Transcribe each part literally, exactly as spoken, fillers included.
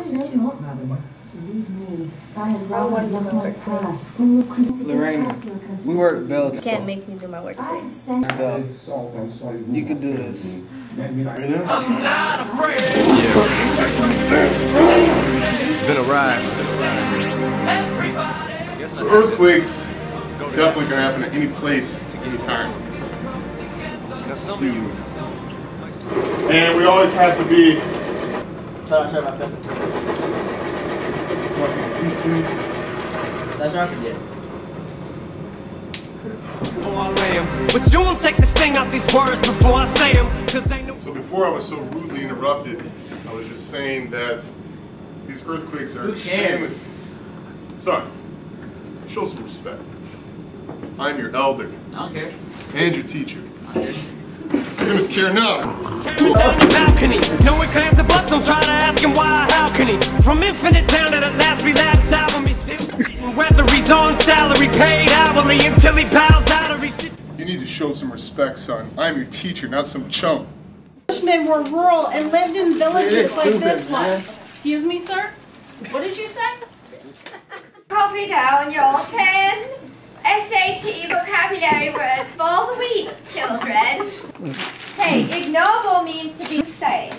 Lorena, we work bells. You can't make me do my work today. Bell, you can do this. I'm not afraid. It's been a ride. So earthquakes definitely can happen at any place, any time. And we always have to be. Sorry, sorry about that. Want to take a seat, please? That's right, yeah. But you won't take this thing out these words before I say them. So before I was so rudely interrupted, I was just saying that these earthquakes are extremely. Sorry. Show some respect. I'm your elder. I don't care. And your teacher. I don't care. You must care now. Tearing down the balcony. No one claims a bus, don't try to ask him why, how can he? From infinite down to the last relapse album, he's still whether he's on salary, paid hourly until he bows out or he's. You need to show some respect, son. I'm your teacher, not some chump. Englishmen were rural and lived in villages like this one. Excuse me, sir? What did you say? Copy down your ten S A T vocabulary words for the week, children. Hey, ignoble means to be insane.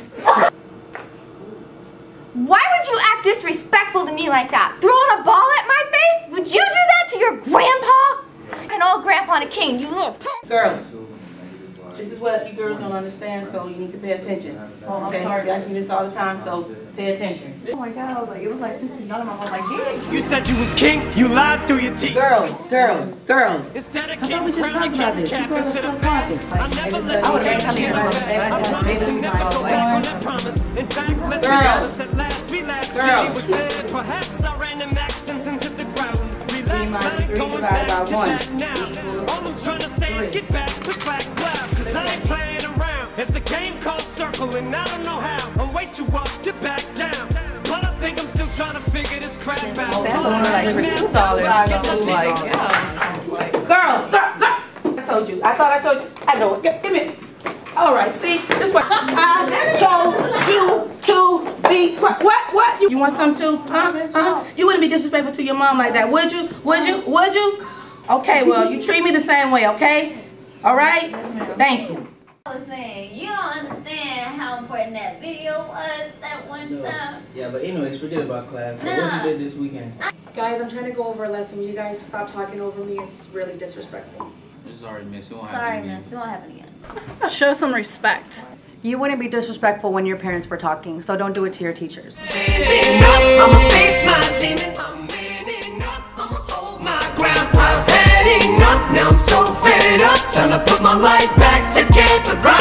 Why would you act disrespectful to me like that? Throwing a ball at my face? Would you do that to your grandpa? And old Grandpa and a king, you little Girls, this is what you girls don't understand, so you need to pay attention. Oh, I'm okay? sorry, you ask me this all the time, so pay attention. Oh my God, I was like, it was like fifteen dollars. I was like, yeah. You said you was king, you lied through your teeth. Girls, girls, girls. Instead of I thought we just talked about this. You girls are still talking. I never let I you would have down. been telling you about I promise to never go back on that promise. In fact, let's be honest, at last we laughed. City was dead. Perhaps I ran them accents into the ground. Relax, I ain't going back to that now. All I'm trying to say is get back to back clap. Cause I ain't playing around. It's a game called Circle and I don't know how. I'm way too up to back down. But I think I'm still trying to figure this crap out. Like for two dollars. Like, Girls, girl, girl. I told you. I thought I told you. I know it. Give me. All right, see? This what I told you to be. What? What? What? You, you want some too? Huh? Huh? You wouldn't be disrespectful to your mom like that, would you? Would you? Would you? Okay, well, you treat me the same way, okay? All right? Thank you. I was saying, you don't understand how important that video was that one No. time. Yeah, but anyways, forget about class. So Nah. what you did this weekend? guys, I'm trying to go over a lesson. You guys stop talking over me. It's really disrespectful. Sorry, miss. It won't Sorry, happen again. miss. It won't happen again. Show some respect. You wouldn't be disrespectful when your parents were talking, so don't do it to your teachers. Standing up, I'ma face my demon. I'm manning up, I'ma hold my ground. I've had enough, now I'm so fed up. Time to put my life back together. Right.